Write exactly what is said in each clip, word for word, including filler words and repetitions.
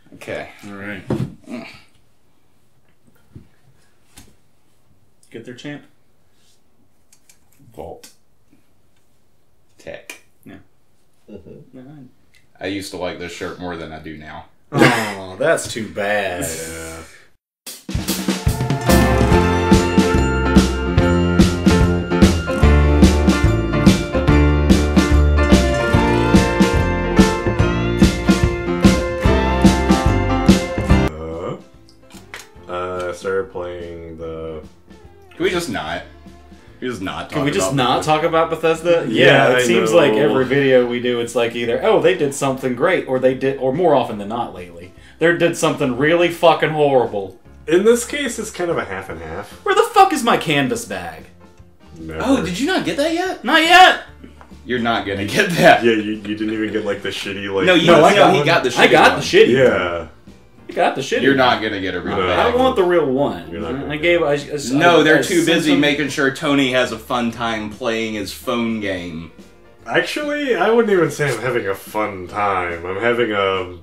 Okay. All right. Mm. Get there, champ. Vault. Tech. Yeah. Mm-hmm. All right. I used to like this shirt more than I do now. Oh, that's too bad. Yeah. Uh, I started playing the... Can we just not? Can we just not talk Can we just about not talk about Bethesda? Yeah, it I seems know. like every video we do, it's like either, oh, they did something great, or they did, or more often than not lately, they did something really fucking horrible. In this case, it's kind of a half and half. Where the fuck is my canvas bag? Never. Oh, did you not get that yet? Not yet! You're not gonna get that. Yeah, you, you didn't even get like the shitty like... No, you No, no, I got he got the shitty I got one. the shitty. Yeah. I got the shitty. You're not gonna get a real No. bag. I want the real one. You're not gonna I get gave. it. I, I, No, I, they're I too sent busy them- making sure Tony has a fun time playing his phone game. Actually, I wouldn't even say I'm having a fun time. I'm having a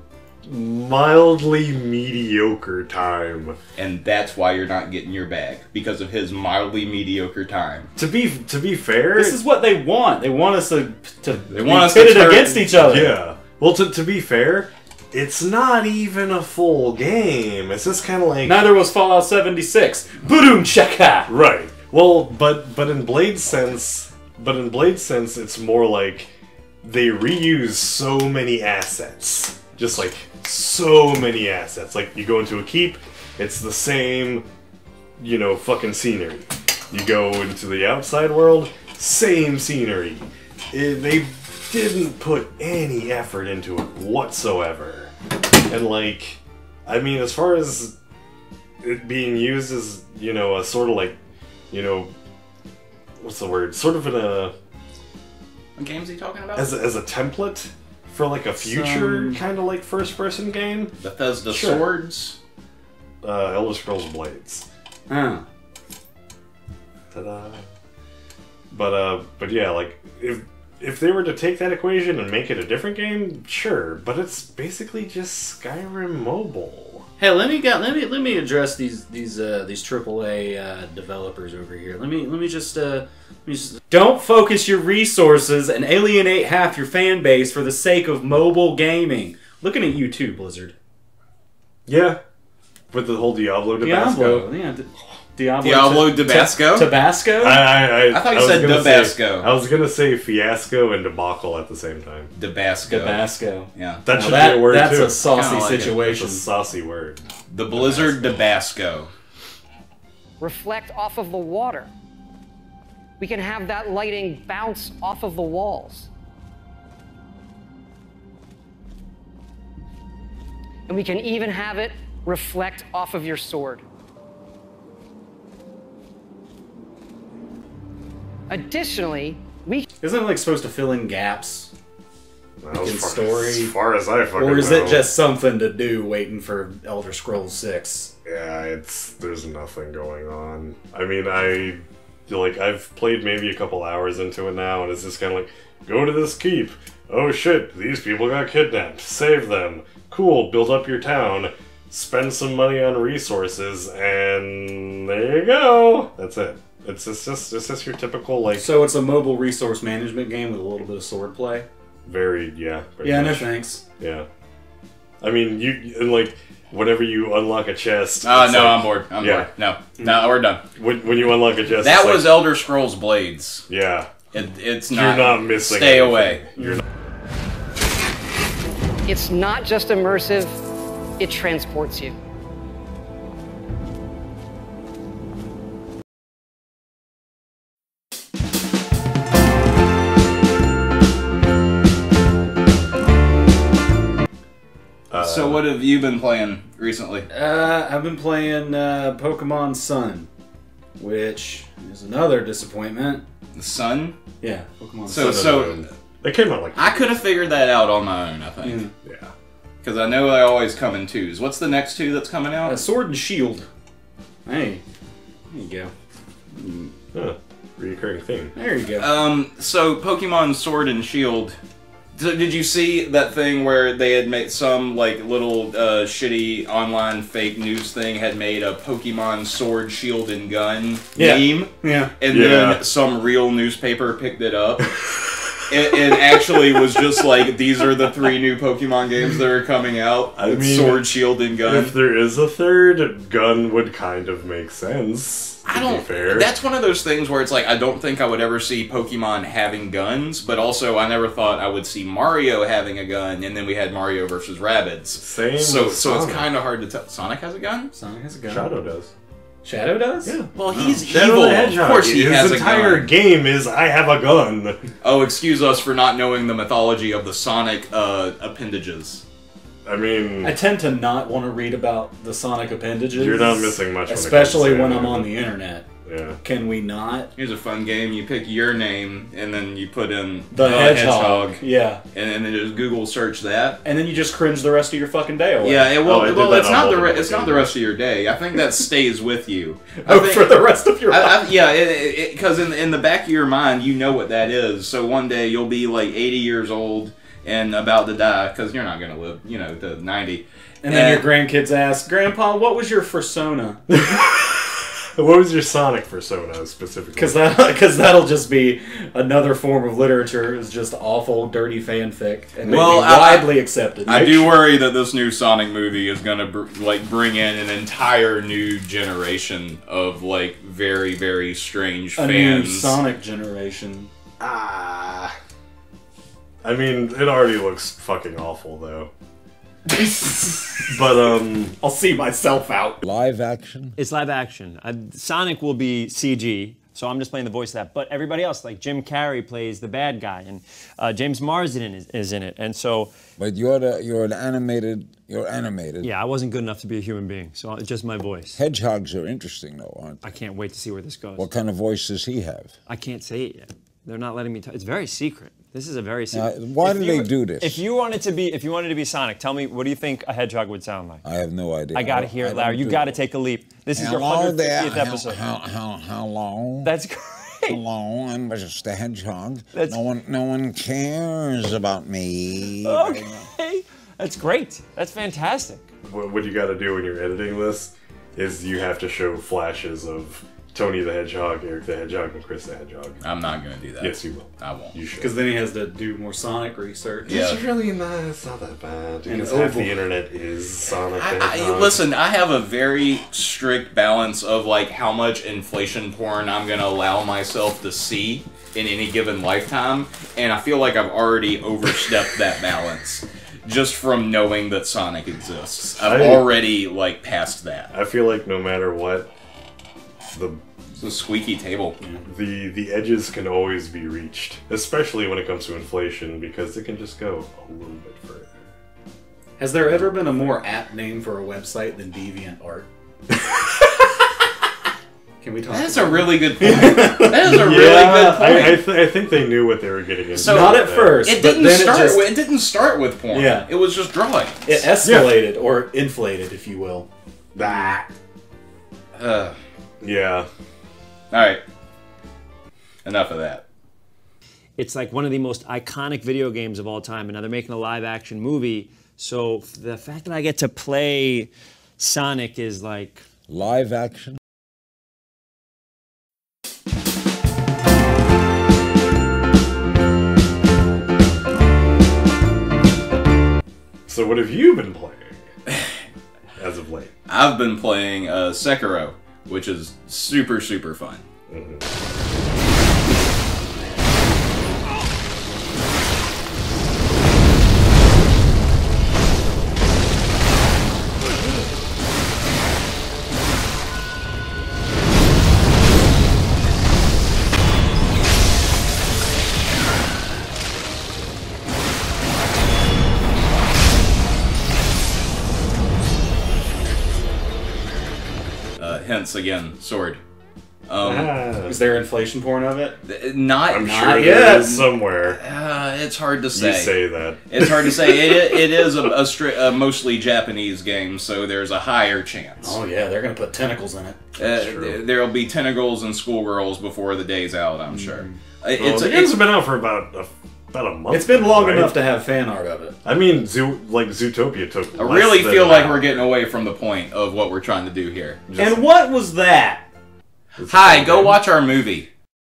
mildly mediocre time. And that's why you're not getting your bag. Because of his mildly mediocre time. To be to be fair, This is what they want. They want us to to They want us be to pitted turn- against each other. yeah. Well, to to be fair, it's not even a full game. It's just kind of like Neither was Fallout seventy-six. Boom chaka. right. Well, but but in Blade sense, but in Blade sense, it's more like they reuse so many assets. Just like so many assets. Like you go into a keep, it's the same, you know, fucking scenery. You go into the outside world, same scenery. It, they didn't put any effort into it whatsoever. And like, I mean, as far as it being used as, you know, a sort of like, you know, what's the word? Sort of in a... What game's he talking about? As a, as a template for like a future Some- kind of like first-person game. Bethesda Sure. Swords. Uh, Elder Scrolls Blades. Oh. Ta-da! But uh, but yeah, like if if they were to take that equation and make it a different game, sure. But it's basically just Skyrim Mobile. Hey, let me get let me let me address these these uh, these triple A uh, developers over here. Let me let me just uh, let me just don't focus your resources and alienate half your fan base for the sake of mobile gaming. Looking at you too, Blizzard. Yeah, with the whole Diablo Debaso. Diablo, yeah, D- Diablo, Diablo Ta- Tabasco? Ta- Tabasco. I I, I, I thought you was said gonna Tabasco. Say, I was gonna say Fiasco and Debacle at the same time. Tabasco. Tabasco. Yeah. That Now should that- be a word that's too. a saucy Kinda like it. situation. It's a saucy word. The Blizzard Tabasco. reflect off of the water. We can have that lighting bounce off of the walls. And we can even have it reflect off of your sword. Additionally, we Isn't it like supposed to fill in gaps? That was In far, story. As far as I fucking Or is know. it just something to do waiting for Elder Scrolls six? Yeah, it's there's nothing going on. I mean, I like I've played maybe a couple hours into it now, and it's just kind of like, go to this keep. Oh shit, these people got kidnapped. Save them. Cool. Build up your town. Spend some money on resources, and there you go. That's it. It's just, just it's just your typical like So it's a mobile resource management game with a little bit of sword play? very yeah. pretty Yeah, no much. thanks. Yeah. I mean, you and like whenever you unlock a chest. Oh, it's no, like- I'm bored. I'm Yeah. bored. No. No, we're done. When, when you unlock a chest, That it's was like, Elder Scrolls Blades. yeah. It, it's You're not. not missing. Stay anything. away. You're not. it's not just immersive, it transports you. So what have you been playing recently? Uh, I've been playing uh, Pokemon Sun, which is another disappointment. The Sun? Yeah, Pokemon So Sun. so They came out like I could have figured that out on my own, I think. Yeah. yeah. Because I know they always come in twos. What's the next two that's coming out? Uh, Sword and Shield. Hey, there you go. Huh. Reoccurring thing. There you go. Um, so Pokemon Sword and Shield So did you see that thing where they had made some like little uh, shitty online fake news thing had made a Pokemon Sword, Shield, and Gun Yeah. meme? Yeah. And Yeah. then some real newspaper picked it up. It, it actually was just like, these are the three new Pokemon games that are coming out. I with mean, Sword, Shield, and Gun. If there is a third, Gun would kind of make sense. To I don't. Be fair. That's one of those things where it's like I don't think I would ever see Pokemon having guns, but also I never thought I would see Mario having a gun, and then we had Mario versus Rabbids. Same. So, with so it's Sonic. kind of hard to tell. Sonic has a gun. Sonic has a gun. Shadow does. Shadow does? Yeah. Well, he's Shadow evil. the Hedgehog. Of course, he His has a entire gun. game is I have a gun. Oh, excuse us for not knowing the mythology of the Sonic uh, appendages. I mean, I tend to not want to read about the Sonic appendages. You're not missing much when it especially comes to when it. I'm on the internet. yeah. Can we not? Here's a fun game. You pick your name, and then you put in The, hedgehog. Yeah. and then just Google search that. And then you just cringe the rest of your fucking day away. Yeah, it, well, Oh, I did well that it's on not the re- multiple it's not the occasions. rest of your day. I think that stays with you. I Oh, think- for the rest of your life. I, I, yeah, because in in the back of your mind, you know what that is. So one day you'll be like eighty years old and about to die because you're not going to live, you know, to ninety. And then your grandkids ask, Grandpa, what was your persona? What was your Sonic persona specifically? Because that, because that'll just be another form of literature. Is just awful, dirty fanfic, and Well, be I- widely accepted. I do worry that this new Sonic movie is going to br- like bring in an entire new generation of like very very strange a new fans. Sonic generation. Ah. I mean, it already looks fucking awful though. But um, I'll see myself out. Live action? It's live action. Uh, Sonic will be C G, so I'm just playing the voice of that. But everybody else, like Jim Carrey plays the bad guy, and uh, James Marsden is, is in it. And so, But you're the, you're an animated, you're animated. yeah, I wasn't good enough to be a human being, so it's just my voice. Hedgehogs are interesting though, aren't they? I can't wait to see where this goes. What kind of voice does he have? I can't say it yet. They're not letting me. T- it's very secret. This is a very secret. Now, why If do you- they do this? If you wanted to be, if you wanted to be Sonic, tell me, what do you think a hedgehog would sound like? I have no idea. I gotta don't- hear I it, don't Larry. You do gotta it. take a leap. This is your Hello one hundred there. fiftieth episode. How, how, how, how long? That's great. Hello, I'm just a hedgehog. That's- No one, no one cares about me. Okay, that's great. That's fantastic. what, what you got to do when you're editing this is you have to show flashes of Tony the Hedgehog, Eric the Hedgehog, and Chris the Hedgehog. I'm not going to do that. Yes, you will. I won't. You should. Because then he has to do more Sonic research. Yeah. It's really not. It's not that bad. And Because it's half oval. the internet is Sonic the I, I, Hedgehog. listen, I have a very strict balance of like how much inflation porn I'm going to allow myself to see in any given lifetime, and I feel like I've already overstepped that balance just from knowing that Sonic exists. I've I- already like passed that. I feel like no matter what, the It's a squeaky table. the the edges can always be reached, especially when it comes to inflation, because it can just go a little bit further. Has there ever been a more apt name for a website than DeviantArt? Can we talk? That's about a really good point. That is a really good point. I, I, th- I think they knew what they were getting into. So- Not at with that. first. It but didn't then it start. just- with, it didn't start with porn. Yeah. It was just drawing. It escalated or inflated, if you will. Ah. Uh, Yeah. all right. Enough of that. It's like one of the most iconic video games of all time, and now they're making a live action movie. So f- the fact that I get to play Sonic is like, Live action? So what have you been playing as of late? I've been playing uh, Sekiro, which is super, super fun. Uh, hence, again, sword. Um, Ah, Is there inflation porn of it? th- not I'm not sure yet. there is somewhere. Uh, it's hard to You say. say that. It's hard to say. It, it is a, a, stri- a mostly Japanese game, so there's a higher chance. Oh yeah, they're gonna put tentacles in it. Uh, true. th- there'll be tentacles and schoolgirls before the day's out, I'm sure. Uh, Well, It's, the a, games it's have been out for about a about a month. It's been long right? enough to have fan art of it. I mean, Zoo, like Zootopia took. I less really than feel an like hour. we're getting away from the point of what we're trying to do here. And what was that? Hi, go watch our movie.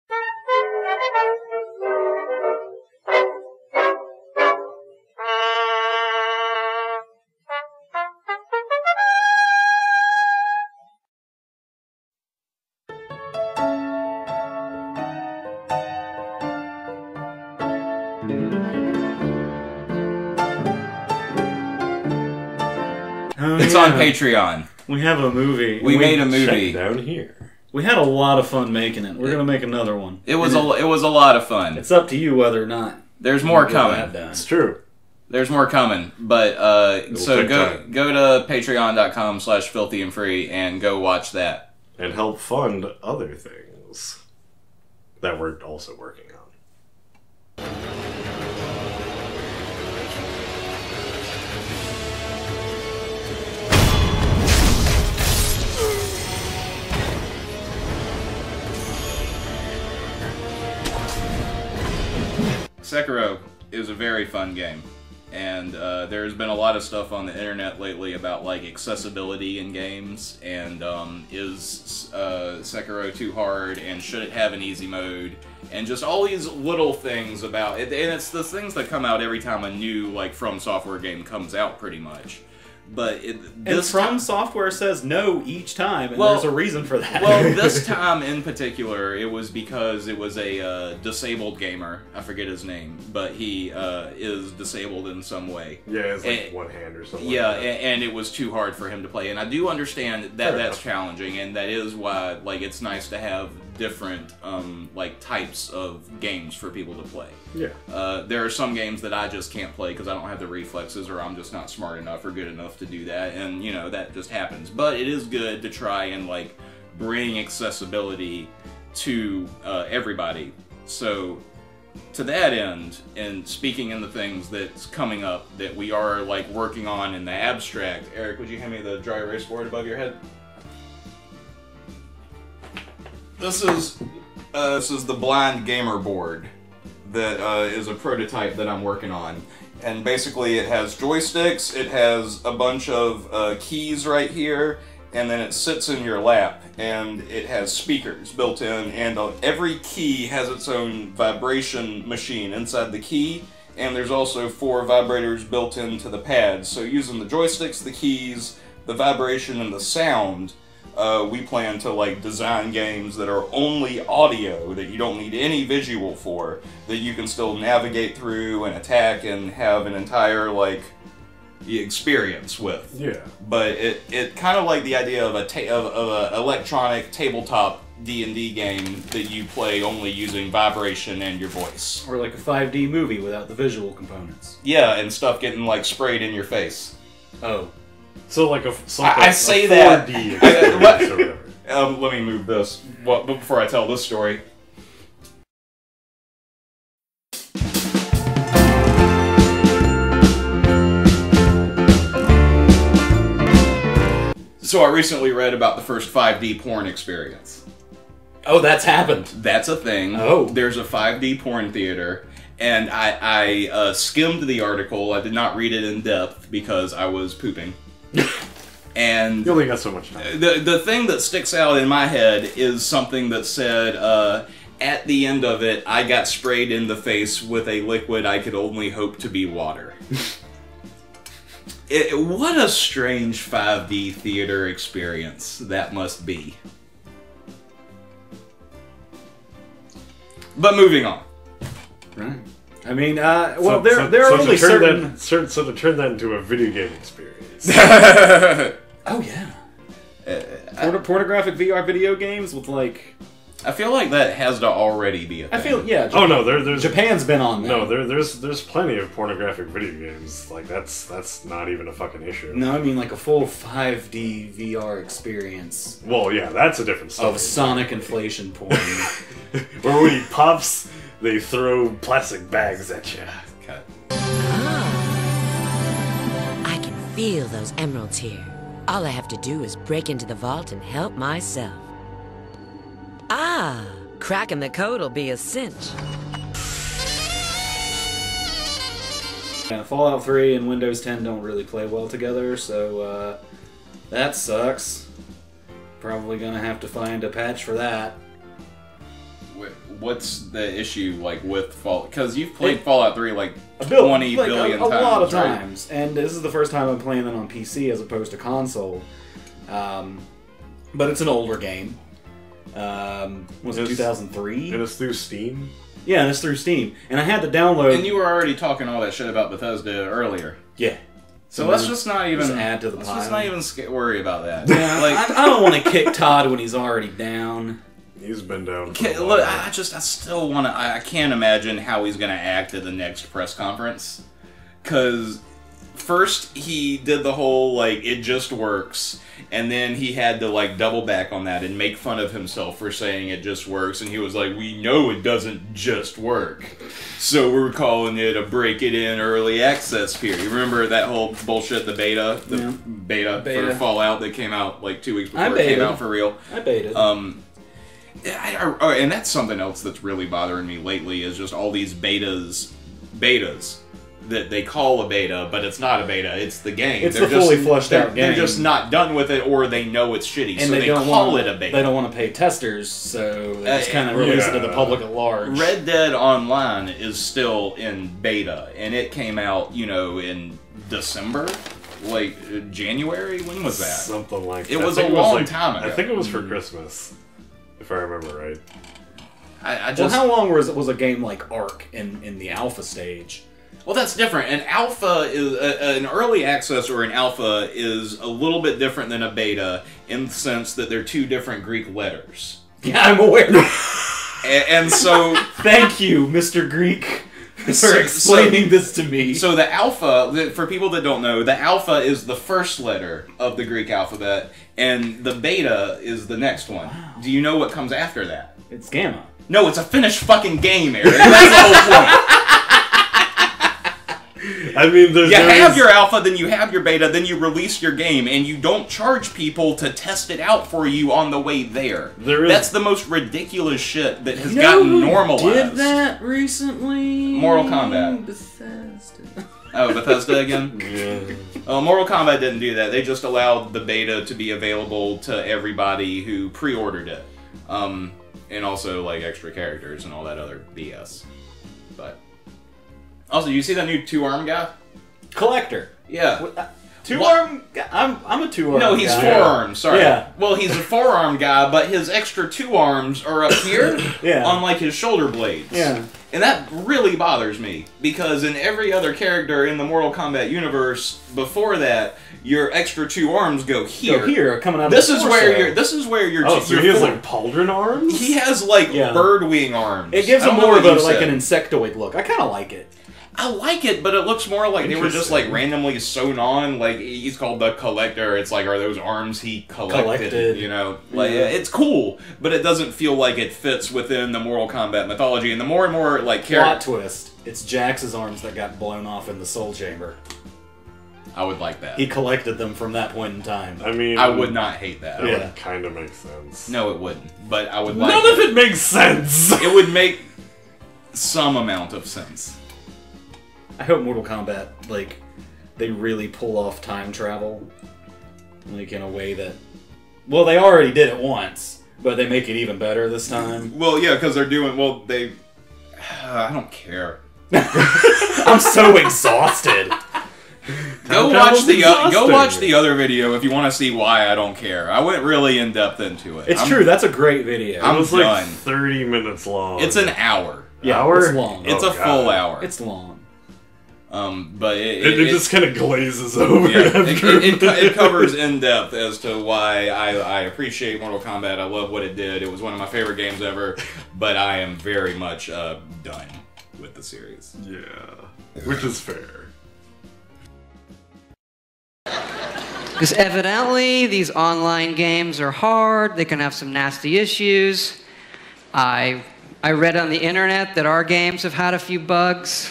Oh, It's yeah. on Patreon. We have a movie. We made a Check movie. down here. We had a lot of fun making it. We're gonna make another one. It was And a it was a lot of fun. It's up to you whether or not. There's more you get that coming. done. It's true. There's more coming. But uh, will so take go time. go to patreon.com slash filthy and free and go watch that. And help fund other things that we're also working on. Sekiro is a very fun game, and uh, there's been a lot of stuff on the internet lately about like accessibility in games, and um, is uh, Sekiro too hard, and should it have an easy mode, and just all these little things about it. And it's the things that come out every time a new like From Software game comes out, pretty much. But it, And this From time- Software says no each time, and Well- there's a reason for that. Well, this time in particular, it was because it was a uh, disabled gamer. I forget his name, but he uh, is disabled in some way. Yeah, it's like And- one hand or something. Yeah, like that. and, and it was too hard for him to play. And I do understand that Fair that's enough. challenging, and that is why like it's nice to have different um, like types of games for people to play. Yeah. Uh, there are some games that I just can't play because I don't have the reflexes, or I'm just not smart enough or good enough to do that, and you know that just happens. But it is good to try and like bring accessibility to uh, everybody. So to that end, and speaking in the things that's coming up that we are like working on in the abstract, Eric, would you hand me the dry erase board above your head? This is uh, this is the Blind Gamer board that uh, is a prototype that I'm working on, and basically it has joysticks, it has a bunch of uh, keys right here, and then it sits in your lap, and it has speakers built in, and uh, every key has its own vibration machine inside the key, and there's also four vibrators built into the pads. So using the joysticks, the keys, the vibration, and the sound, Uh, we plan to like design games that are only audio, that you don't need any visual for, that you can still navigate through and attack and have an entire like experience with. Yeah. But it, it kind of like the idea of a ta- of, of a electronic tabletop D and D game that you play only using vibration and your voice. Or like a five D movie without the visual components. Yeah, and stuff getting like sprayed in your face. Oh. So like a, so I- like I a, say a that- four D I- experience what- or whatever. Um, let me move this what, before I tell this story. So I recently read about the first five D porn experience. Oh, that's happened. That's a thing. Oh. There's a five D porn theater, and I, I uh, skimmed the article. I did not read it in depth because I was pooping. And You only got so much time. the the thing that sticks out in my head is something that said, uh, at the end of it, I got sprayed in the face with a liquid I could only hope to be water. It, what a strange five D theater experience that must be. But moving on. Right. I mean, uh, well, So- there so- there so are to only turn certain. That, cer- so to turn that into a video game experience. Oh yeah. Uh, Porn- pornographic V R video games with like. I feel like that has to already be a thing. I feel yeah. Oh no, there, there's Japan's been on that. no, there, there's there's plenty of pornographic video games. Like that's that's not even a fucking issue. No, I mean like a full five D V R experience Well, yeah, that's a different story. of Sonic inflation porn. Where when he pops, they throw plastic bags at you. Okay. I can feel those emeralds here. All I have to do is break into the vault and help myself. Ah, cracking the code'll be a cinch. Yeah, Fallout three and Windows ten don't really play well together, so uh, that sucks. Probably gonna have to find a patch for that. What's the issue like with Fallout? Because you've played It, Fallout three like a bill, twenty like billion a, a times. lot of right? times, and this is the first time I'm playing it on P C as opposed to console. Um, but it's an older game. Um, was it two thousand three? And it's through Steam? Yeah, and it's through Steam. And I had to download... And you were already talking all that shit about Bethesda earlier. Yeah. So, So let's just not even just add to the let's pile. just not even sca- worry about that. Yeah, like, I, I don't want to kick Todd when he's already down. He's been down for Can, a look, while. I just, I still want to. I, I can't imagine how he's gonna act at the next press conference. Cause first he did the whole like it just works, and then he had to like double back on that and make fun of himself for saying it just works. And he was like, "We know it doesn't just work, so we're calling it a break it in early access period." You remember that whole bullshit, the beta, the Yeah. beta, Beta. for Fallout that came out like two weeks I before it came baited. out for real. I baited. Um, I, I, oh, and that's something else that's really bothering me lately is just all these betas, betas that they call a beta, but it's not a beta. It's the game. It's they're the fully just, fleshed they're, out They're game. just not done with it, or they know it's shitty, and so they, they, don't call want, it a beta. They don't want to pay testers, so they just Uh, kind of release it yeah. to the public at large. Red Dead Online is still in beta, and it came out, you know, in December, like uh, January. When was that? Something like It that. was I think a it long like- time ago. I think it was for Christmas, if I remember right. I, I Well, just how long was was a game like Ark in, in the alpha stage? Well, that's different. An alpha is uh, an early access or an alpha is a little bit different than a beta in the sense that they're two different Greek letters. Yeah, I'm aware. And, and so, Thank you, Mister Greek, for So- explaining this to me. so the alpha, the- for people that don't know, the alpha is the first letter of the Greek alphabet, and the beta is the next one. Do you know what comes after that? It's Gamma. No, it's a finished fucking game, Eric. That's the whole point. I mean, there's You there have is- your alpha, then you have your beta, then you release your game, and you don't charge people to test it out for you on the way there. There is- That's the most ridiculous shit that has You know gotten who normalized. did that recently? Mortal Kombat. Bethesda. Oh, Bethesda again? Yeah. Oh, Mortal Kombat didn't do that. They just allowed the beta to be available to everybody who pre-ordered it. Um, and also, like, extra characters and all that other B S. But... Also, you see that new two-arm guy? Collector. Yeah. Two What? arm. I'm I'm a two arm. No, he's guy. four-armed, sorry. Yeah. Well, he's a four-arm guy, but his extra two arms are up here Yeah. on, like, his shoulder blades. Yeah. And that really bothers me, because in every other character in the Mortal Kombat universe before that, your extra two arms go here. So here, coming out. This of is the where torso. your this is where your Oh, so your he has four- like pauldron arms? he has like Yeah. bird wing arms. It gives I him don't know more of what a, you like said. an insectoid look. I kind of like it. I like it, but it looks more like they were just like Interesting. randomly sewn on. Like he's called the Collector. It's like, are those arms he collected? Collected. You know, like Yeah. it's cool, but it doesn't feel like it fits within the Mortal Kombat mythology. And the more and more like Plot characters, twist. It's Jax's arms that got blown off in the Soul Chamber. I would like that. He collected them from that point in time. I mean, I would not hate that. That Yeah. would kind of make sense. No, it wouldn't. But I would like. None of it makes sense! It would make some amount of sense. I hope Mortal Kombat, like, they really pull off time travel, like, in a way that... Well, they already did it once, but they make it even better this time. Well, yeah, because they're doing. Well, they. I don't care. I'm so exhausted. Go Time watch travel's the uh, go exhausting. watch the other video if you want to see why I don't care. I went really in depth into it. It's I'm- true, that's a great video. I'm It was like done. thirty minutes long. It's an hour. yeah, hour? it's long. It's Oh, a full God. hour. It's long. um, but it, It, it just kind of glazes over yeah, it, after. it, it, co- it covers in depth as to why I, I appreciate Mortal Kombat. I love what it did. It was one of my favorite games ever. But I am very much uh, done with the series. Yeah. Which is fair. Because evidently these online games are hard, they can have some nasty issues. I, I read on the internet that our games have had a few bugs.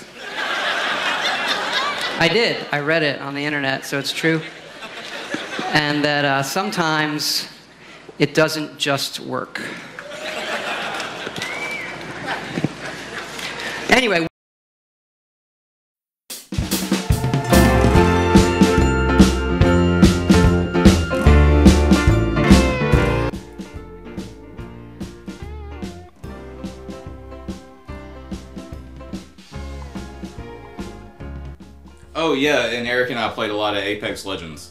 I did, I read it on the internet, so it's true. And that uh, sometimes it doesn't just work. Anyway. Oh yeah, and Eric and I played a lot of Apex Legends.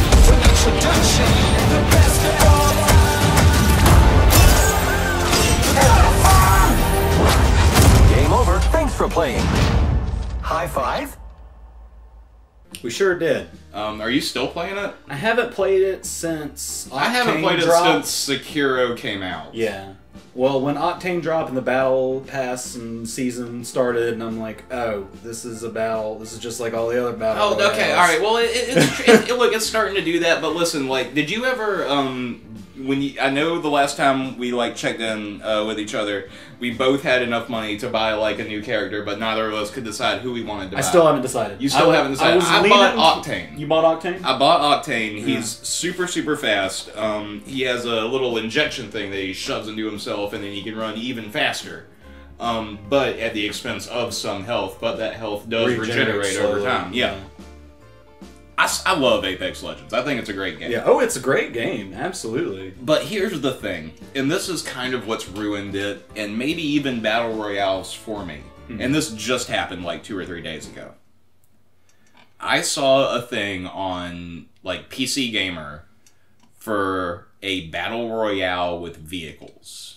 Game over. Thanks for playing. High five? We sure did. Um, are you still playing it? I haven't played it since Octane I haven't played dropped. it since Sekiro came out. Yeah. Well, when Octane dropped and the battle pass and season started, and I'm like, oh, this is a battle. This is just like all the other battles. Oh, okay, all right. Well, it, it, it's, it, it, look, it's starting to do that. But listen, like, did you ever, um, when you, I know the last time we like checked in uh, with each other, we both had enough money to buy like a new character, but neither of us could decide who we wanted to buy. I still haven't decided. You still I, haven't decided. I, I, was bought leaning- Octane. You bought Octane? I bought Octane. Yeah. He's super, super fast. Um, he has a little injection thing that he shoves into himself, and then he can run even faster. Um, but at the expense of some health. But that health does Regenerate regenerate over slowly, time. Yeah. I, s- I love Apex Legends. I think it's a great game. Yeah. Oh, it's a great game. Absolutely. But here's the thing, and this is kind of what's ruined it, and maybe even Battle Royales for me. Mm-hmm. And this just happened like two or three days ago. I saw a thing on like P C Gamer for a Battle Royale with vehicles.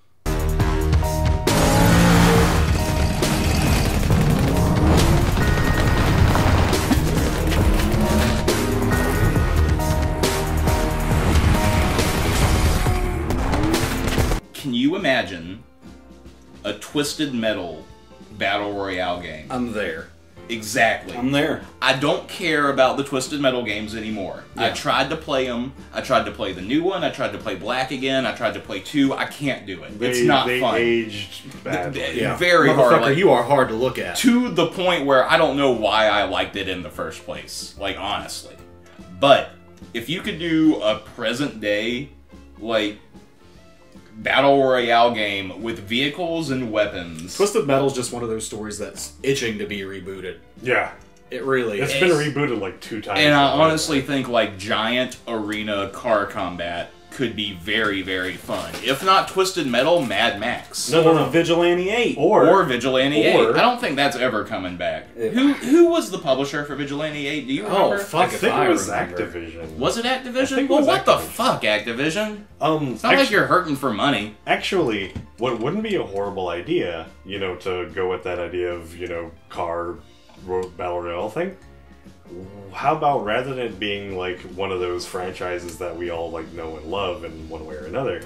Can you imagine a Twisted Metal Battle Royale game? I'm there. Exactly. I'm there. I don't care about the Twisted Metal games anymore. I Yeah. tried to play them. I tried to play the new one. I tried to play Black again. I tried to play two. I can't do it. They, it's not they fun. aged badly. Th- Yeah. Very Motherfucker, hard. Like, you are hard to look at. to the point where I don't know why I liked it in the first place. Like, honestly. But if you could do a present day, like, Battle Royale game with vehicles and weapons. Twisted Metal's just one of those stories that's itching to be rebooted. Yeah. It really It's is. been rebooted like two times. And I now. honestly think like giant arena car combat could be very, very fun. If not Twisted Metal, Mad Max. No, no, Or no. Vigilante eight. Or, Or Vigilante or- eight. I don't think that's ever coming back. Yeah. Who who was the publisher for Vigilante eight? Do you Oh, remember? fuck I if think I it was remember. Activision. Was it Activision? think it well, was what the Activision. fuck, Activision? Um, It's not like you're hurting for money. Actually, what wouldn't be a horrible idea, you know, to go with that idea of, you know, car ro- battle royale thing? How about rather than it being like one of those franchises that we all like know and love in one way or another,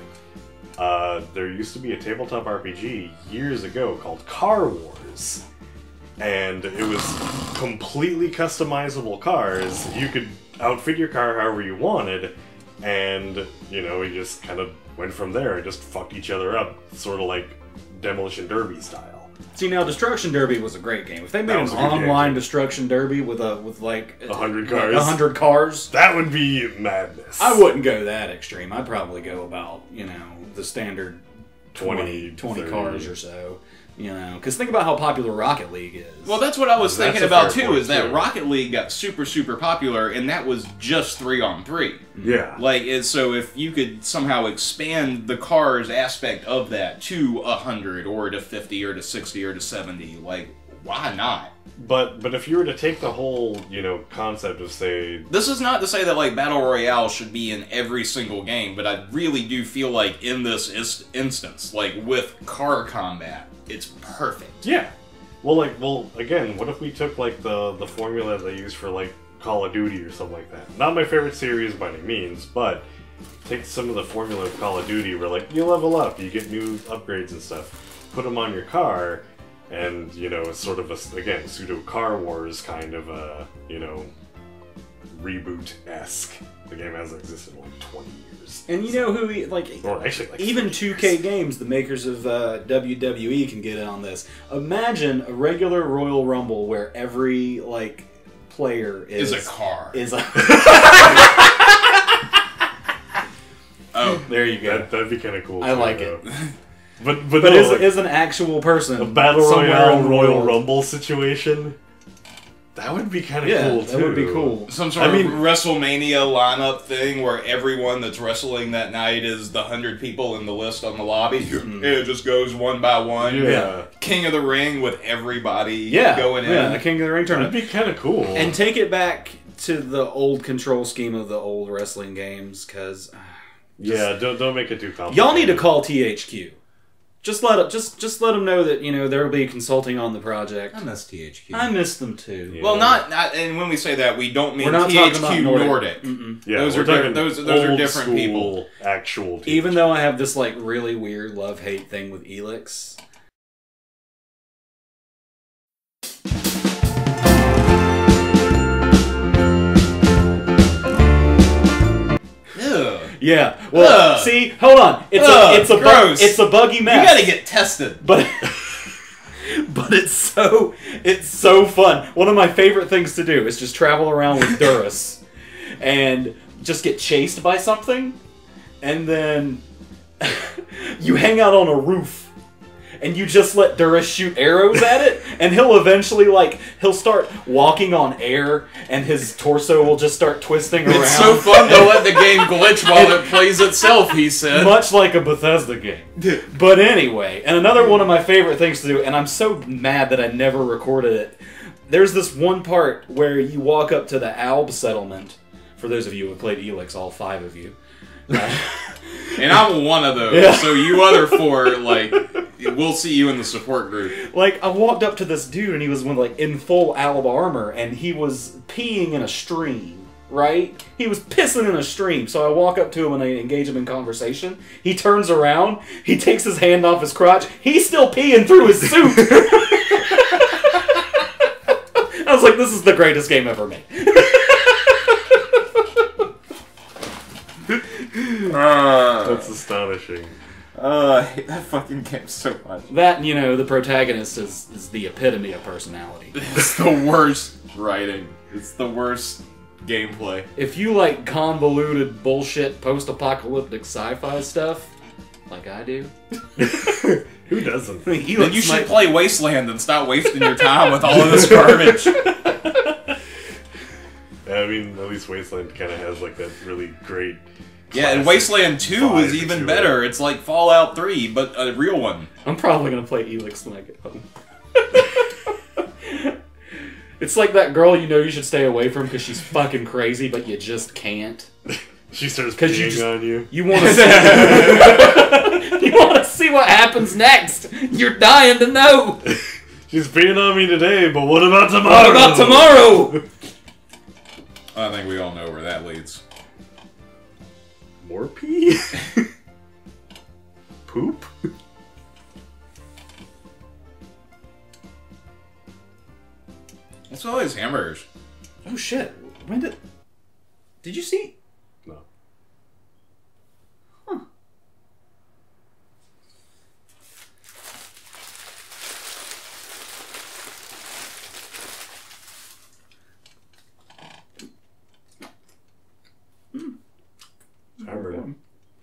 uh, there used to be a tabletop R P G years ago called Car Wars. And it was completely customizable cars. You could outfit your car however you wanted, and, you know, you just kind of went from there and just fucked each other up, sort of like Demolition Derby style. See, now Destruction Derby was a great game. If they made That an was a good game. online Destruction Derby with a with like A hundred like cars. a hundred cars, That would be madness. I wouldn't go that extreme. I'd probably go about, you know, the standard twenty, twenty, twenty thirty. cars or so. You know, because think about how popular Rocket League is. Well, that's what I was That's thinking a about fair too, point, is that too. Rocket League got super, super popular, and that was just three on three. Yeah. Like, it's, so if you could somehow expand the cars aspect of that to a hundred, or to fifty, or to sixty, or to seventy, like, why not? But but if you were to take the whole, you know, concept of, say, This is not to say that like Battle Royale should be in every single game, but I really do feel like in this is- instance, like with car combat, it's perfect. yeah. Well, like, well, again, what if we took, like, the, the formula they use for, like, Call of Duty or something like that? Not my favorite series by any means, but take some of the formula of Call of Duty where, like, you level up, you get new upgrades and stuff, put them on your car, and, you know, it's sort of a, again, pseudo Car Wars kind of a, you know, reboot-esque. The game hasn't existed in, like, twenty years. and you know who, he- like, Or actually, like, even thirty two K years. Games, the makers of uh, W W E, can get in on this. Imagine a regular Royal Rumble where every like player is Is a car. Is a Oh, there you go. That, that'd be kind of cool. I too, like though. it. But but, But no, is, like, is an actual person a battle somewhere royale in the Royal world. Rumble situation. That would be kind of Yeah, cool, that too. would be cool. Some sort I mean- of WrestleMania lineup thing where everyone that's wrestling that night is the hundred people in the list on the lobby. It just goes one by one. Yeah. King of the Ring with everybody Yeah, going in. yeah, a King of the Ring That'd tournament. be kind of cool. And take it back to the old control scheme of the old wrestling games, because yeah, don't don't make it too complicated. y'all need to call T H Q. Just let it, just just let them know that you know there will be consulting on the project. I miss T H Q. I miss them too. Yeah. Well, not, not, and when we say that, we don't mean We're not T H talking Q about Nordic. Nordic. Mm-mm. Yeah, those we're are di- talking those- those are old different school, people. Actual. T H Q. Even though I have this like really weird love hate thing with Elix. Ugh. Yeah. Well, Ugh. see, hold on. It's Ugh, a it's a bu- gross. it's a buggy mess. You gotta get tested. But but it's so it's so fun. One of my favorite things to do is just travel around with Duras and just get chased by something, and then you hang out on a roof and you just let Duras shoot arrows at it, and he'll eventually like he'll start walking on air, and his torso will just start twisting around. It's so fun to let the game glitch while it plays itself, he said. Much like a Bethesda game. But anyway, and another one of my favorite things to do, and I'm so mad that I never recorded it. There's this one part where you walk up to the Alb settlement. For those of you who have played Elix, all five of you. And I'm one of those, Yeah. so you other four, like, we'll see you in the support group. Like, I walked up to this dude, and he was like in full Alb armor, and he was peeing in a stream, right? He was pissing in a stream, so I walk up to him and I engage him in conversation. He turns around, he takes his hand off his crotch, he's still peeing through his suit! I was like, this is the greatest game ever made. Uh, That's astonishing. uh, I hate that fucking game so much. That, and, you know, the protagonist is, is the epitome of personality. It's the worst writing. It's the worst gameplay. If you like convoluted bullshit post-apocalyptic sci-fi stuff, like I do, Who doesn't? I mean, he Then looks you should like- play Wasteland and stop wasting your time with all of this garbage. I mean, at least Wasteland kind of has like that really great. Yeah, and classic Wasteland two is vibe even to better. It's like Fallout three, but a real one. I'm probably gonna play Elix when I get home. It's like that girl you know you should stay away from because she's fucking crazy, but you just can't. it. She starts 'Cause peeing you just- on you. You want to see, you want to see what happens next. You're dying to know. She's peeing on me today, but what about tomorrow? What about tomorrow? I think we all know where that leads. More pee? Poop? It's always hamburgers. Oh shit! When did? Did you see? No. Huh. Hamburger.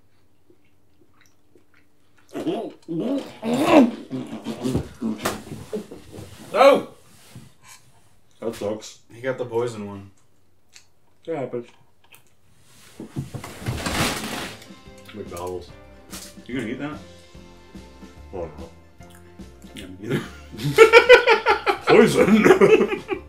Oh! That sucks. He got the poison one. That happens. McDonald's. You gonna eat that? Oh no. Yeah, me either. Poison!